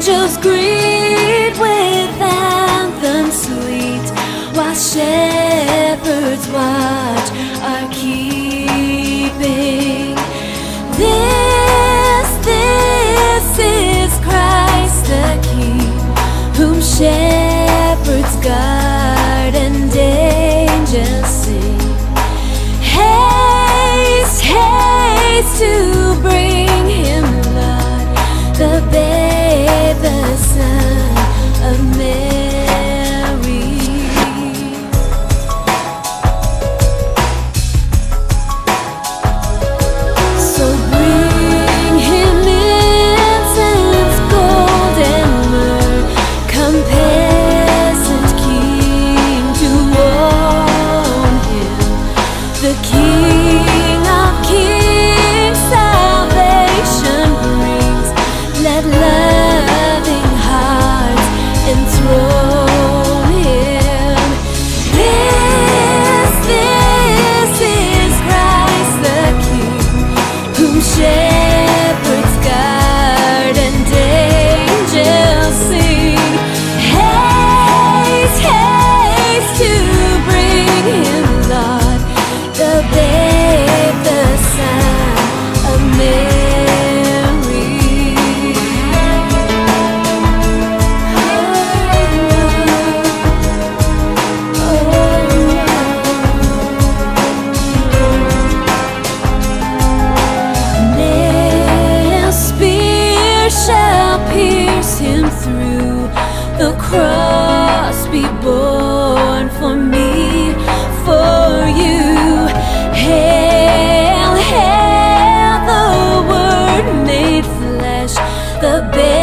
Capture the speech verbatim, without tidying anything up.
Angels greet with anthems sweet, while shepherds watch are keeping. This, this is Christ the King, whom shepherds guard and angels sing. Haste, haste to bring him, Lord, the babe, the Son of Mary. So bring him incense, gold and myrrh, come peasant king to own him, the King of kings, salvation brings. Let loving hearts enthrone him. This, this is Christ the King, whom shepherds guard and angels sing. Haste, haste to bring him, Lord, the babe, the Son of Mary. Nail spear shall pierce him through, the cross be borne for me, for you. Hail, hail, the Word made flesh, the babe.